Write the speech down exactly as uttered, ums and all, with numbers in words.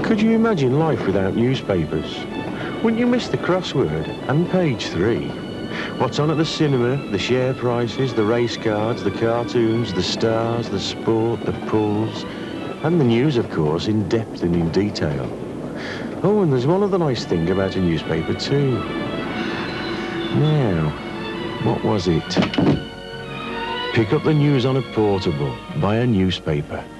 Could you imagine life without newspapers? Wouldn't you miss the crossword and page three? What's on at the cinema, the share prices, the race cards, the cartoons, the stars, the sport, the pulls, and the news, of course, in depth and in detail. Oh, and there's one other nice thing about a newspaper too. Now, what was it? Pick up the news on a portable, buy a newspaper.